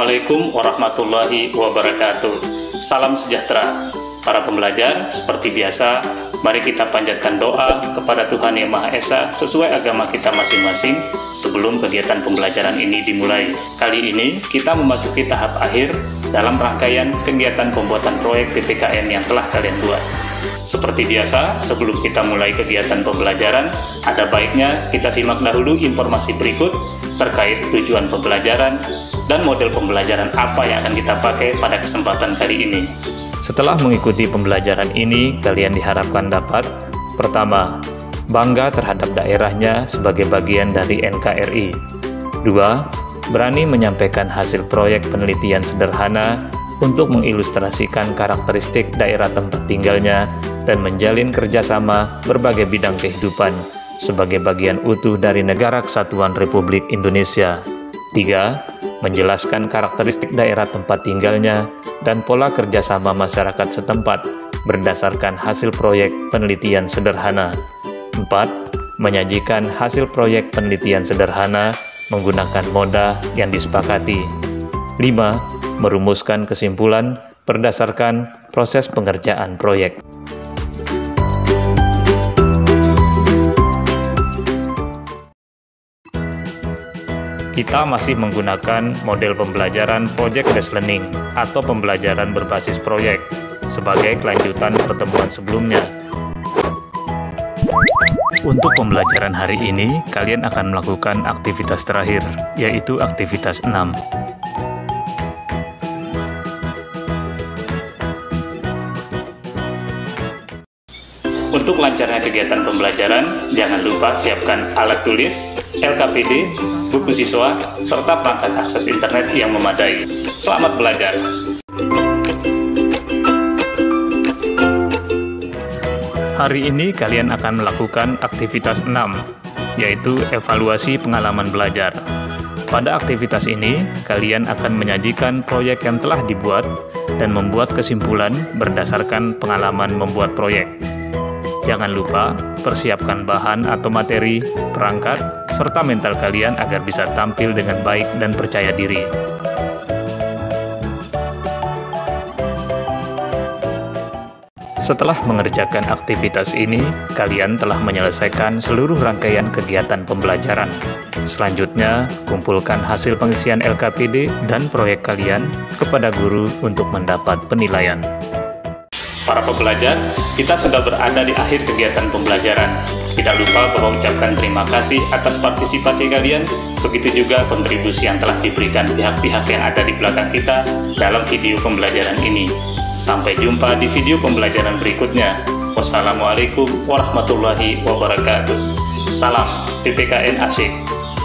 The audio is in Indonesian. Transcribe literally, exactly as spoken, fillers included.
Assalamualaikum warahmatullahi wabarakatuh. Salam sejahtera. Para pembelajar, seperti biasa, mari kita panjatkan doa kepada Tuhan Yang Maha Esa sesuai agama kita masing-masing sebelum kegiatan pembelajaran ini dimulai. Kali ini kita memasuki tahap akhir dalam rangkaian kegiatan pembuatan proyek P P K N yang telah kalian buat. Seperti biasa, sebelum kita mulai kegiatan pembelajaran, ada baiknya kita simak dahulu informasi berikut terkait tujuan pembelajaran dan model pembelajaran apa yang akan kita pakai pada kesempatan kali ini. Setelah mengikuti pembelajaran ini, kalian diharapkan dapat: pertama, bangga terhadap daerahnya sebagai bagian dari N K R I. Dua, berani menyampaikan hasil proyek penelitian sederhana untuk mengilustrasikan karakteristik daerah tempat tinggalnya dan menjalin kerjasama berbagai bidang kehidupan sebagai bagian utuh dari Negara Kesatuan Republik Indonesia. Tiga, menjelaskan karakteristik daerah tempat tinggalnya dan pola kerjasama masyarakat setempat berdasarkan hasil proyek penelitian sederhana. Empat, menyajikan hasil proyek penelitian sederhana menggunakan moda yang disepakati. Lima, merumuskan kesimpulan berdasarkan proses pengerjaan proyek. Kita masih menggunakan model pembelajaran project-based learning atau pembelajaran berbasis proyek sebagai kelanjutan pertemuan sebelumnya. Untuk pembelajaran hari ini, kalian akan melakukan aktivitas terakhir, yaitu aktivitas enam. Untuk lancarnya kegiatan pembelajaran, jangan lupa siapkan alat tulis, L K P D, buku siswa, serta perangkat akses internet yang memadai. Selamat belajar! Hari ini kalian akan melakukan aktivitas enam, yaitu evaluasi pengalaman belajar. Pada aktivitas ini, kalian akan menyajikan proyek yang telah dibuat dan membuat kesimpulan berdasarkan pengalaman membuat proyek. Jangan lupa persiapkan bahan atau materi, perangkat, serta mental kalian agar bisa tampil dengan baik dan percaya diri. Setelah mengerjakan aktivitas ini, kalian telah menyelesaikan seluruh rangkaian kegiatan pembelajaran. Selanjutnya, kumpulkan hasil pengisian L K P D dan proyek kalian kepada guru untuk mendapat penilaian. Para pembelajar, kita sudah berada di akhir kegiatan pembelajaran. Tidak lupa mengucapkan terima kasih atas partisipasi kalian, begitu juga kontribusi yang telah diberikan pihak-pihak yang ada di belakang kita dalam video pembelajaran ini. Sampai jumpa di video pembelajaran berikutnya. Wassalamualaikum warahmatullahi wabarakatuh. Salam P P K N asyik.